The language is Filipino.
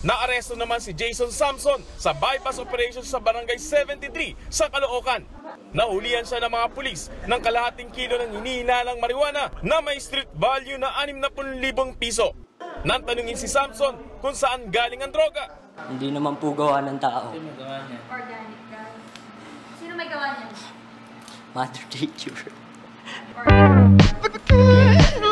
Naaresto naman si Jason Samson sa bypass operation sa Barangay 73 sa Caloocan. Nahulihan siya ng mga pulis ng kalahating kilo ng hinihinalang marijuana na may street value na 60,000 piso. Nang tanungin si Samson kung saan galing ang droga. Hindi naman po gawa ng tao. Organic ka. Sino may gawa niyan? Mother Nature. Organic.